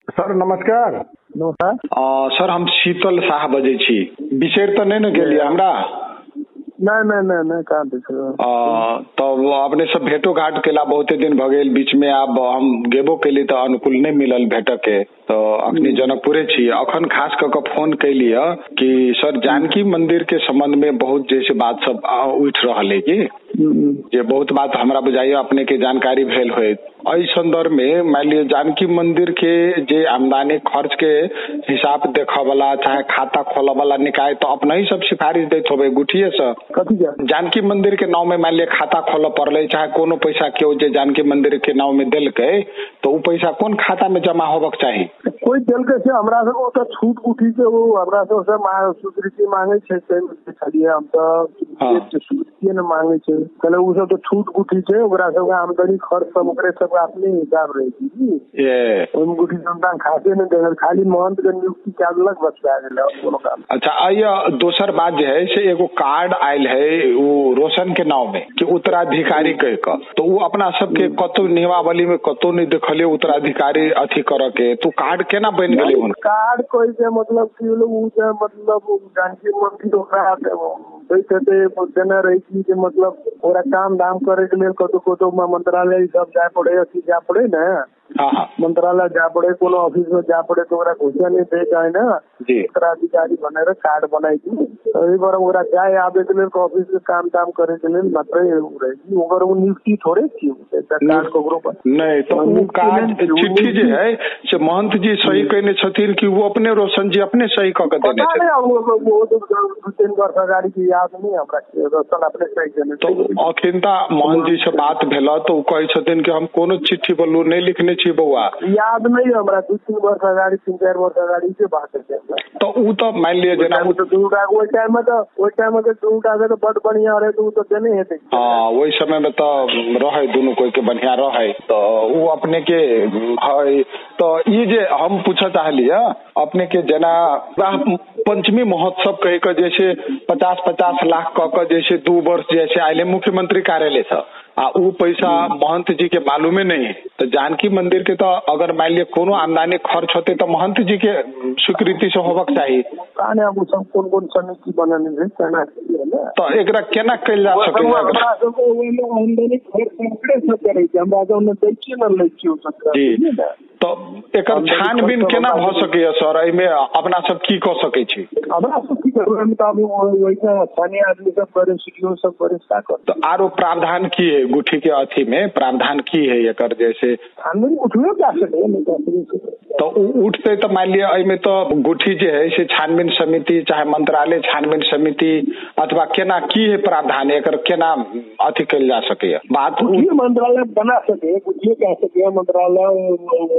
Sir नमस्कार। नमस्कार sir हम शीतल शाह बजे छी। बिसर तो नहीं न गेलिए हमरा? नहीं कहाँ तो अपने सब भेटो घाट केला बहुते दिन भ गेल, बीच में आब हम गेबो केली तो अनुकूल नहीं मिलल भेटक के, तो अखनी जनकपुरे छी। अखन खास क फोन कैली कि सर जानकी मंदिर के संबंध में बहुत जैसे बात सब उठ रहल है कि जे बहुत बात हमरा बुझाइए अपने के जानकारी भेल होय। इस संदर्भ में मान लीजिए जानकी मंदिर के जे आमदनी खर्च के हिसाब देखा वाला चाहे खाता खोला वाला निकाय तो अपना ही सब सिफारिश देते होबे गुठिए से जानकी मंदिर के नाम में मान लीजिए खाता खोल पड़े चाहे कोनो पैसा क्यों जे जानकी मंदिर के नाम में दिल के तो वो पैसा कौन खाता में जमा होबक चाहिए? कोई दिल के से हमरा सब तो छूट उठी के वो हमरा सब स्वीकृति मांगे छे खाली हम तो स्वीकृति न मांगे छे कले उ सब तो छूट उठी छे ओकरा सब आमदनी खर्च सब ओकरे सब अपने हिसाब रही थी ये ओम गुठी संतान खाते न देल खाली महंत के नियुक्ति के अलग बचा गेल कोनो काम। अच्छा आइए दोसर बात जो है से एगो कार्ड आयल है वो रोशन के नाम में कि उत्तराधिकारी कह के तो वो अपना सबके कतो नियमावली में कतो नहीं देखलिए उत्तराधिकारी अथी करे के तो कार्ड केना बन गेले? कार्ड कोई के मतलब कि लोग मतलब जानकी मंदिर ओकरा देना रही थी मतलब ओरा काम दाम करे के लिए कतो मंत्रालय सब जाए पड़े अथी जा पड़े ना मंत्रालय जा पड़े कोनो ऑफिस में जा पड़े तो घोषणा नहीं दे जाए ना उत्तराधिकारी बने कार्ड बनाई थी तो जाए आवे के लिए ऑफिस में काम दाम करे के लिए मात्र रहेगी ओकर वो नियुक्ति थोड़े थी कार्ड को ग्रुप नहीं तो वो कार्ड चिट्ठी जो है से महंत जी सही कहने छथिन कि वो अपने रोशन जी अपने सही क के देने छथिन। वो 2-3 वर्ष अगाड़ी की याद नहीं हमरा रोशन अपने सही देने तो अखिनता महंत जी से बात भेला तो कहे छथिन कि हम कोनो चिट्ठी बल्लू नहीं लिखने छी बउआ याद नहीं हमरा 2-3 वर्ष अगाड़ी 3-4 वर्ष अगाड़ी के बात है तो उ तो मान लिए जना वो टाइम में दूटा के तो बड़ बढ़िया रहे तो देने हेते। हां वही समय में तो रहे दोनों कोई के बढ़िया रहे तो वो अपने के है तो ये जे हम पूछा चाहलिए अपने के जना पंचमी महोत्सव कह के जैसे 50-50 लाख क जैसे 2 वर्ष जैसे आइले मुख्यमंत्री कार्यालय से वो पैसा महंत जी के मालूम नहीं है तो जानकी मंदिर के तो अगर मान लिया कोनो आमदनी खर्च होते तो महंत जी के स्वीकृति से होबक चाहिए कौन समिति बनने है तो एकरा केना कैल जा सके आमदनी खर्च तो एकर छानबीन केना भ सके सर एमे अपना सब की क सके छी? अपना सब की करबे मुताबिक वैसा स्थानीय आदमी सब करे सीडीओ सब करे का कर तो आरो प्रावधान की है गुठी के अथी में प्रावधान की है एकर जैसे छानबीन उठवे जा सके तो उठते तो मान लिया एमे तो गुठी जे है से छानबीन समिति चाहे मंत्रालय छानबीन समिति अथवा केना की है प्रावधान एकर केना अथी कैल जा सके बात मंत्रालय बना सके गुठी कह सके मंत्रालय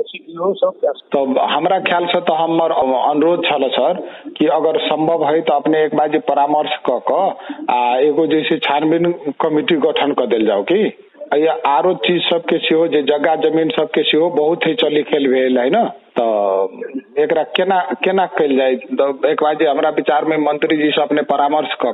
तो हमरा ख्याल से तो हमर अनुरोध छल सर कि अगर संभव है तो अपने एक बार परामर्श क एगो जैसे छानबीन कमिटी गठन कर देल जाओ कि आरो चीज सबके सेहो जे जगह जमीन सबके सेहो बहुत ही चली खेल भेल है ना तो एकरा केना कैल जाए तो एक बार हमरा विचार में मंत्री जी से अपने परामर्श क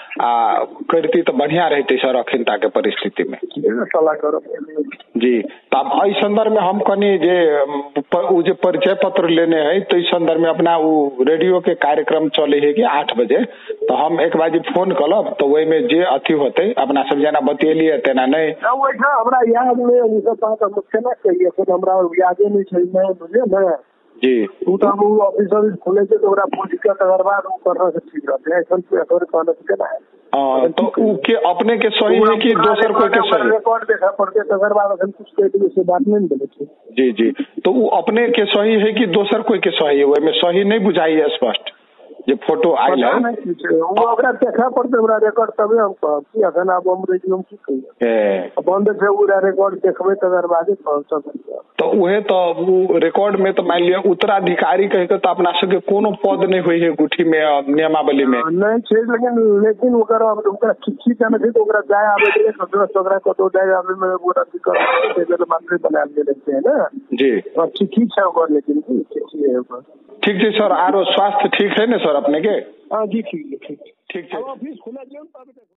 करती तो बढ़िया रहते सर अखिनता के परिस्थिति में सलाह करो जी। तब इस संदर्भ में हम कनी जे परिचय पत्र लेने हैं तो इस संदर्भ में अपना वो रेडियो के कार्यक्रम चले है कि 8 बजे तो हम एक बार फोन कलब तो वही में जे अथी होते अपना सब जना बतेलिए तेना नहीं हमरा याद में सब बात हम केना कहिए हमरा यादे नहीं छै मुझे ना जी तू तो हम ऑफिसर खुले से तो पूछकर तगरबाद करना से ठीक रहते हैं ऐसा कहना केना है तो के अपने के सही है कि दोसर कोई के सही रिकॉर्ड देखा पड़ते तगरबाद अखन कुछ के से बात नहीं बोले जी तो वो अपने के सही है कि दोसर कोई के सही है वो में सही नहीं बुझाई है स्पष्ट जे फोटो आइल है वो ओकरा देखा पड़ते हमरा रिकॉर्ड तबे हम कहब कि अखन अब हम रेडियो में की कहिए बंद छै पूरा रिकॉर्ड देखबे तगरबाद पहुंचत तो वहे तो वो रिकॉर्ड में तो मान लिया उत्तराधिकारी कह के तो अपना सबके कोनो पद नहीं हुई है गुठी में नियमावली में नहीं छै लेकिन ओकरा चिट्ठी देने छै तो ओकरा जाए आवे के ओकरा कतो जाए आवे में पूरा दिक्कत मंत्री बना देते हैं ना जी और चिट्ठी छै ओकर लेकिन चिट्ठी है ओकर ठीक है सर आरो स्वास्थ्य ठीक है ना सर अपने के? हाँ जी ठीक है ठीक है। ऑफिस खुला